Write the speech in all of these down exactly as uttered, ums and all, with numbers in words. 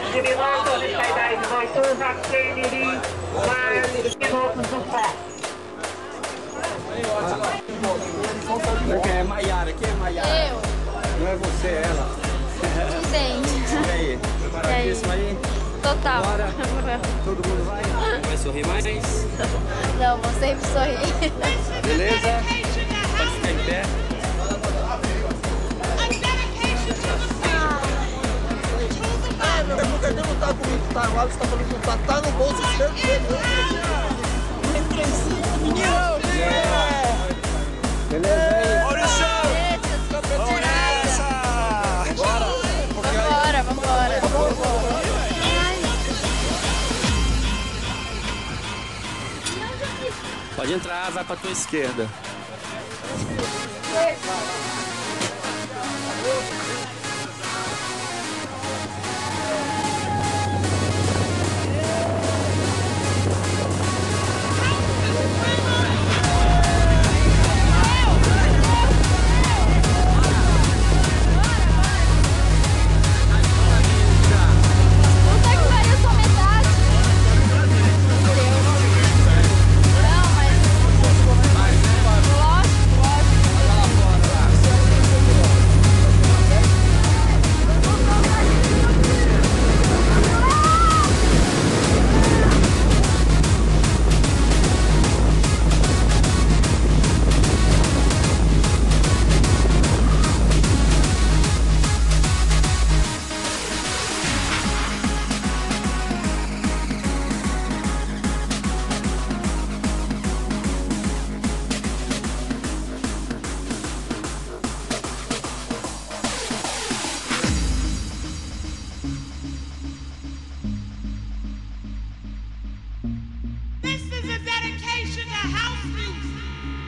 minutos de saída de Boituva, Kennedy, mais minutos do pé. Quem é Maiara? Quem é Maiara? Eu. Não é você, é ela. Entende. E aí? Preparadíssimo aí? Total. Bora. Todo mundo vai? Vai sorrir mais? Não, vou sempre sorrir. Beleza? Pode ficar em pé. Porque ele não tá comigo, tá? O Alex tá falando que não tá, tá no bolso esquerdo dele. Entra em cima, menino! Beleza aí? Maurício! Vamos nessa! Bora! Vambora, vambora! Pode entrar, vai pra tua esquerda. This is a dedication to house music.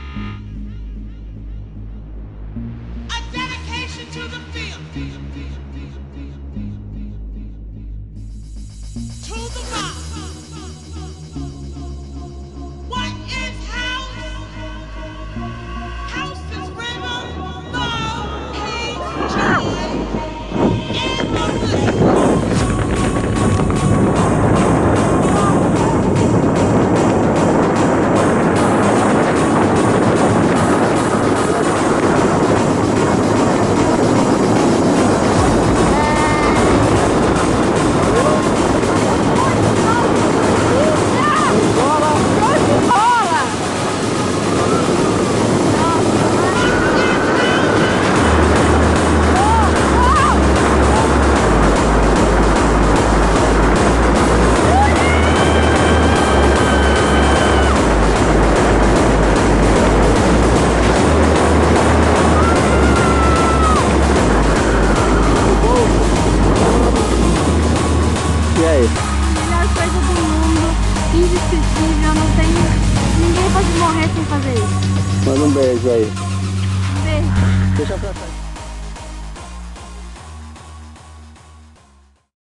A dedication to the field. To the rock. What is house? House is rhythm, love, peace, joy, and the Melhor coisa do mundo, indescritível, não tem... Ninguém pode morrer sem fazer isso. Manda um beijo aí. Beijo. Deixa pra trás.